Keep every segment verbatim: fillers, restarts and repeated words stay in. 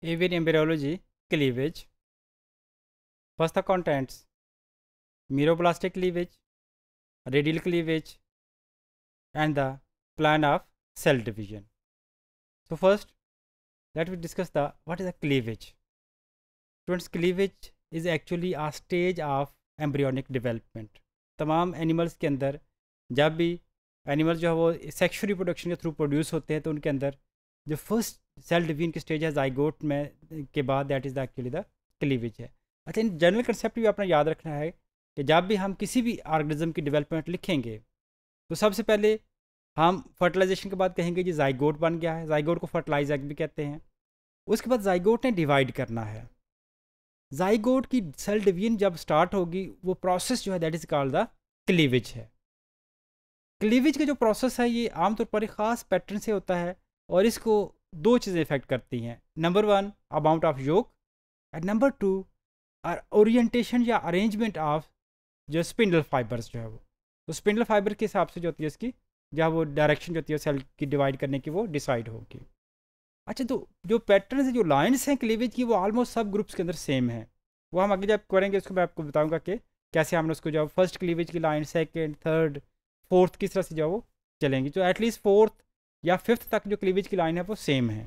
Avian embryology cleavage. First the contents: meroblastic cleavage, radial cleavage, and the plan of cell division. So first, let me discuss the what is the cleavage. Students, cleavage is actually a stage of embryonic development. तमाम animals के अंदर जब भी animal जो है वो sexual reproduction के through produce होते हैं तो उनके अंदर जो फर्स्ट सेल डिवीजन की स्टेज है जाइगोट में के बाद that is the actually the cleavage है. अच्छा, इन जनरल कंसेप्ट भी अपना याद रखना है कि जब भी हम किसी भी ऑर्गेनिज्म की डेवलपमेंट लिखेंगे तो सबसे पहले हम फर्टिलाइजेशन के बाद कहेंगे जी जाइगोट बन गया है. जाइगोट को फर्टिलाइज एग भी कहते हैं. उसके बाद जाइगोट ने डिवाइड करना है. जाइगोट की सेल डिवीजन जब स्टार्ट होगी वो प्रोसेस जो है that is called the cleavage है. क्लीवेज का जो प्रोसेस है ये आमतौर पर एक ख़ास पैटर्न से होता है और इसको दो चीज़ें इफेक्ट करती हैं. Number one, amount of yolk, and number two, orientation या अरेंजमेंट ऑफ जो स्पिंडल फाइबर्स जो है वो. तो स्पिंडल फाइबर के हिसाब से जो होती है इसकी जहाँ वो डायरेक्शन जो होती है सेल की डिवाइड करने की वो डिसाइड होगी. अच्छा, तो जो पैटर्न है जो लाइन्स हैं क्लीवेज की वो ऑलमोस्ट सब ग्रुप्स के अंदर सेम है. वो हम आगे जब करेंगे उसको मैं आपको बताऊंगा कि कैसे हमने उसको जो फर्स्ट क्लीवेज की लाइन, सेकंड, थर्ड, फोर्थ किस तरह से जो वो चलेंगी. तो एटलीस्ट फोर्थ या फिफ्थ तक जो क्लीवेज की लाइन है वो सेम है.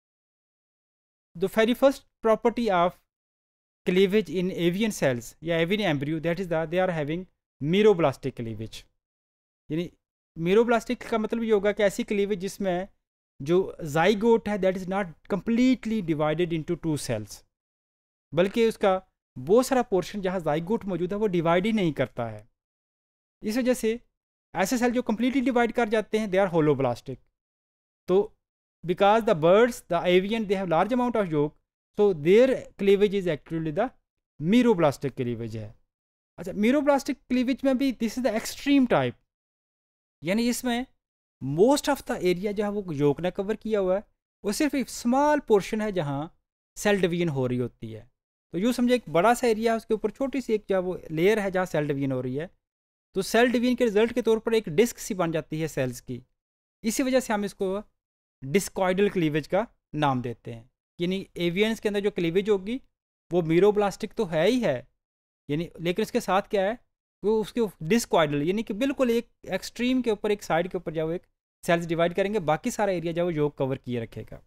The very first property of cleavage in avian cells या avian embryo that is the they are having meroblastic cleavage. यानी मीरोब्लास्टिक का मतलब ये होगा कि ऐसी क्लीवेज जिसमें जो जाइगोट है that is not completely divided into two cells, बल्कि उसका बहुत सारा पोर्शन जहाँ जाइगोट मौजूद है वो डिवाइड ही नहीं करता है. इस वजह से ऐसे सेल जो कम्प्लीटली डिवाइड कर जाते हैं दे आर होलोब्लास्टिक. तो because the birds the avian they have large amount of yolk, so their cleavage is actually the meroblastic cleavage है. अच्छा, मीरोब्लास्टिक क्लीवेज में भी this is the extreme type. यानी इसमें मोस्ट ऑफ द एरिया जो है वो योक ने कवर किया हुआ है, वो सिर्फ एक स्मॉल पोर्शन है जहाँ सेल डिवीजन हो रही होती है. तो यूँ समझे एक बड़ा सा एरिया है उसके ऊपर छोटी सी एक जो है वो लेयर है जहाँ सेल डिवीजन हो रही है. तो सेल डिवीजन के रिजल्ट के तौर पर एक डिस्क सी बन जाती है सेल्स की. इसी वजह से हम इसको डिस्कॉइडल क्लीवेज का नाम देते हैं. यानी एवियंस के अंदर जो क्लीवेज होगी वो मीरोब्लास्टिक तो है ही है, यानी लेकिन इसके साथ क्या है वो उसके डिस्कॉइडल यानी कि बिल्कुल एक एक्सट्रीम के ऊपर एक साइड के ऊपर जाओ एक सेल्स डिवाइड करेंगे, बाकी सारा एरिया जो योग कवर किए रखेगा.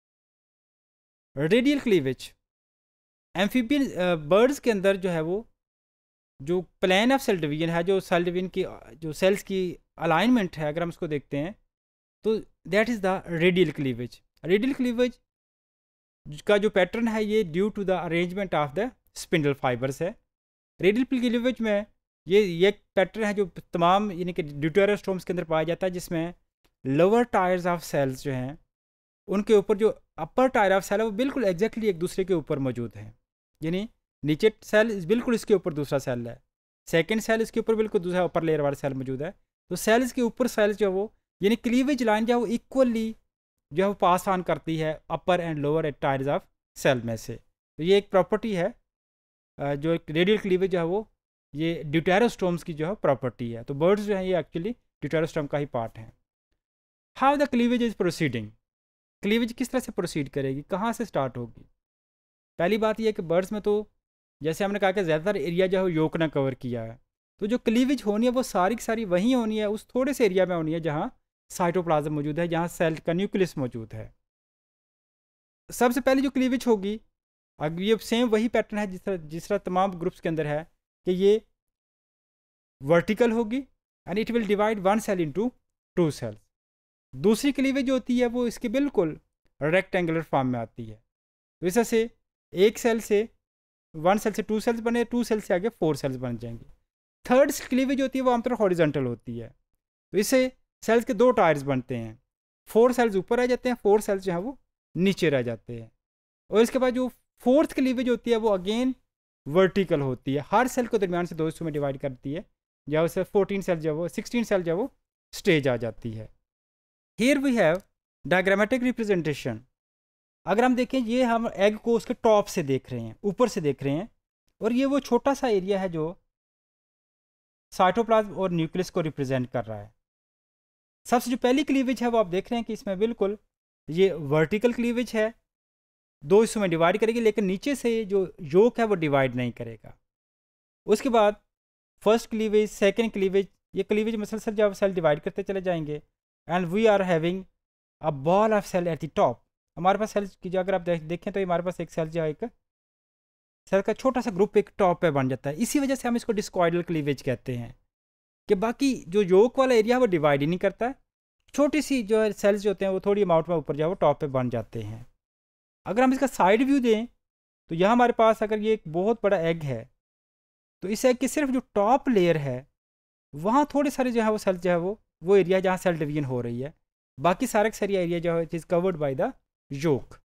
रेडियल क्लीवेज एम्फीबियन बर्ड्स के अंदर जो है वो जो प्लान ऑफ सेल डिवीजन है, जो सेल डिवीजन की जो सेल्स की अलाइनमेंट है अगर हम उसको देखते हैं तो that is the radial cleavage. Radial cleavage का जो पैटर्न है ये due to the arrangement of the spindle fibres है. रेडियल क्लीवेज में ये ये पैटर्न है जो तमाम यानी कि ड्यूटेरोस्टोम्स के अंदर पाया जाता है, जिसमें लोअर टायर्स ऑफ सेल्स जो हैं उनके ऊपर जो अपर टायर ऑफ सेल है वो बिल्कुल एग्जैक्टली एक दूसरे के ऊपर मौजूद है. यानी नीचे सेल बिल्कुल इसके ऊपर दूसरा सेल है, सेकंड सेल इसके ऊपर बिल्कुल दूसरा अपर लेयर वाला सेल मौजूद है. तो सेल्स के ऊपर सेल्स जो वो यानी क्लीवेज लाइन जो है वो इक्वली जो है वो पास ऑन करती है upper and lower tiers of cell में से. तो ये एक प्रॉपर्टी है जो एक रेडियल क्लीवेज जो है वो ये ड्यूटेरोस्टोम्स की जो है प्रॉपर्टी है. तो बर्ड्स जो है ये एक्चुअली ड्यूटेरोस्टोम का ही पार्ट है. How the cleavage is proceeding. Cleavage किस तरह से प्रोसीड करेगी, कहाँ से स्टार्ट होगी. पहली बात यह है कि बर्ड्स में तो जैसे हमने कहा कि ज़्यादातर एरिया जो है योक ने कवर किया है, तो जो क्लीवेज होनी है वो सारी की सारी वहीं होनी है उस थोड़े से एरिया में होनी है जहाँ साइटोप्लाज्म मौजूद है, जहाँ सेल का न्यूक्लियस मौजूद है. सबसे पहले जो क्लीवेज होगी अब ये सेम वही पैटर्न है जिस तरह जिस तरह तमाम ग्रुप्स के अंदर है कि ये वर्टिकल होगी and it will divide one cell into two cells. दूसरी क्लीवेज जो होती है वो इसके बिल्कुल रेक्टेंगुलर फॉर्म में आती है. तो इस तरह से एक सेल से वन सेल से टू सेल्स बने, टू सेल से आगे फोर सेल्स बन जाएंगी. थर्ड क्लीवेज होती है वो आमतौर हॉरिजॉन्टल होती है. तो इससे सेल्स के दो टायर्स बनते हैं, फोर सेल्स ऊपर रह जाते हैं, फोर सेल्स जो है वो नीचे रह जाते हैं. और इसके बाद जो फोर्थ क्लीवेज होती है वो अगेन वर्टिकल होती है, हर सेल को दरमियान से दो हिस्सों में डिवाइड करती है, या उसे फोर्टीन सेल जो वो सिक्सटीन सेल जो वो स्टेज आ जाती है. Here we have diagrammatic representation. अगर हम देखें ये हम एग को उसके टॉप से देख रहे हैं, ऊपर से देख रहे हैं, और ये वो छोटा सा एरिया है जो साइटोप्लाज्म और न्यूक्लियस को रिप्रेजेंट कर रहा है. सबसे जो पहली क्लीवेज है वो आप देख रहे हैं कि इसमें बिल्कुल ये वर्टिकल क्लीवेज है दो हिस्सों में डिवाइड करेगी, लेकिन नीचे से जो योक है वो डिवाइड नहीं करेगा। उसके बाद फर्स्ट क्लीवेज, सेकेंड क्लीवेज, ये क्लीवेज मसलसल जब सेल डिवाइड करते चले जाएंगे and we are having a ball of cell at the top. हमारे पास सेल की जो अगर आप देख, देखें तो हमारे पास एक सेल जो है एक सेल का छोटा सा ग्रुप एक टॉप पे बन जाता है। इसी वजह से हम इसको डिस्कॉइडल क्लीवेज कहते हैं कि बाकी जो योक वाला एरिया है वो डिवाइड ही नहीं करता है, छोटी सी जो है सेल्स जो होते हैं वो थोड़ी अमाउंट में ऊपर जो है वो टॉप पे बन जाते हैं। अगर हम इसका साइड व्यू दें तो यहाँ हमारे पास अगर ये एक बहुत बड़ा एग है तो इस एग की सिर्फ जो टॉप लेयर है वहाँ थोड़े सारे जो है वो सेल जो है वो वो एरिया जहाँ सेल डिवीजन हो रही है, बाकी सारा का सारा एरिया जो है it is covered by the yoke.